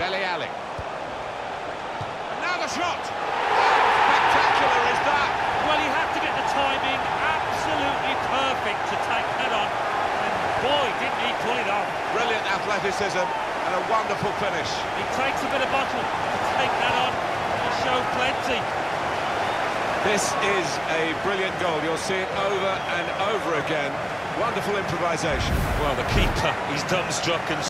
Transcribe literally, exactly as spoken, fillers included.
Dele Alli. And now the shot! How spectacular is that? Well, you have to get the timing absolutely perfect to take that on. And boy, didn't he pull it off. Brilliant athleticism and a wonderful finish. He takes a bit of bottle to take that on. He'll show plenty. This is a brilliant goal. You'll see it over and over again. Wonderful improvisation. Well, the keeper, he's dumbstruck and